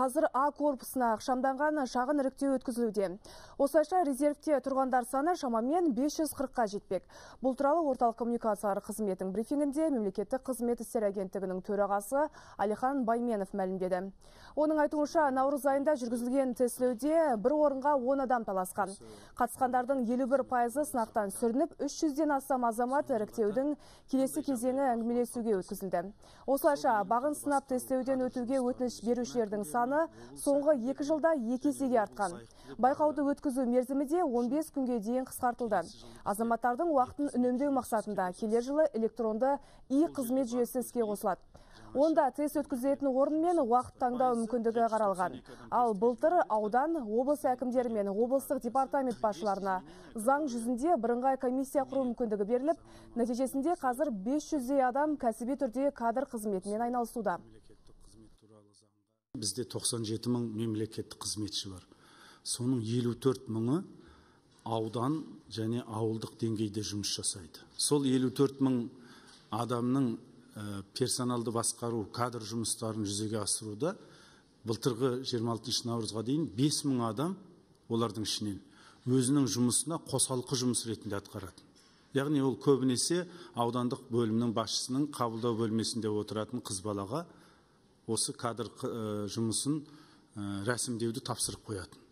Қазір А корпусына шамданған шағын іріктеу өткізілуде. Осылайша резервте тұрғандар саны шамамен 540-қа жетпек. Бұл туралы орталық коммуникациялар қызметінің брифингінде мемлекеттік қызмет істері агенттігінің төрағасы Алихан Байменов мәлімдеді. Оның айтуынша, наурыз айында жүргізілген тестілеуде бір орынға 10 адам таласқан. Қатысқандардың 51% сынақтан сүрініп, 300-ден астам азамат іріктеудің келесі кезеңі әңгімелесуге өткізілді. Осылайша, бағын сынап тестілеуден өтуге өтініш берушілердің саны соңғы 2 жылда 2 есеге артқан. Байқауды өткізу мерзімі де 15 күнге дейін қысқартылды. Азаматтардың уақытын үнемдеу мақсатында келер жылы электронды и-қызмет жүйесі іске қосылады. Онда тест өткізілетін орын мен уақыт таңдау мүмкіндігі қаралған. Ал былтыр аудан, облыс әкімдері мен облыстық департамент басшыларына заң жүзінде бірыңғай комиссия құру мүмкіндігі беріліп, нәтижесінде қазір 500 адам кәсіби түрде кадр қызметімен айналысуда. Бізде 97 мың мемлекеттік қызметші бар. Соның 54 мыңы аудан және ауылдық деңгейде жұмыс жасайды. Сол 54 мың адамның персоналды басқару, кадр жұмыстарын жүзеге асыруда былтырғы 26 наурызға дейін 5 мың адам олардың ішінен өзінің жұмысына қосалқы жұмыс ретінде атқарады. Яғни ол көбінесе аудандық бөлімнің басшысының қабылдау бөлмесінде отыратын қыз балаға осы кадр жұмысын рәсімдеуді тапсырып қоятын.